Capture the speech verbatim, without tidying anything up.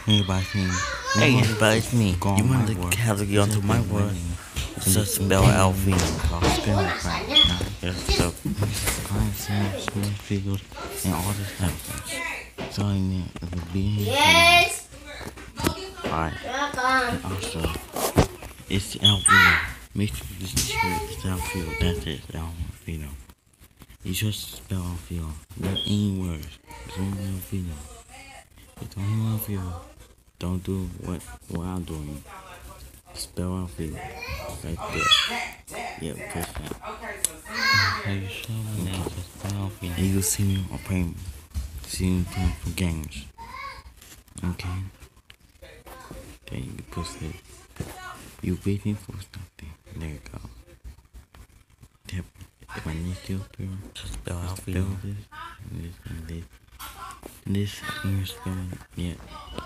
Everybody sing. Hey, everybody, it's me. Go You on want my to word. have to get onto my word? It's just spell Alvino. Spell right now. Yes, so I'm seeing small figures and all this stuff. So in there, at the beginning, Yes. alright. And also, it's Alvino. Make sure this shirt is Alvino. That's it, Alvino. You just spell Alvino. Not any words. It's only Alvino. It's only Alvino. Don't do what what I'm doing. Spell Alvino. Right there. Yeah, push that. Okay, you show me now. Just spell Alvino. And you'll see me on playing. See me playing for games. Okay? Then you push it. You're waiting for something. There you go. Tap. If I need you to spell spell Alvino. this, and this, and this. This, and you're spelling, yeah.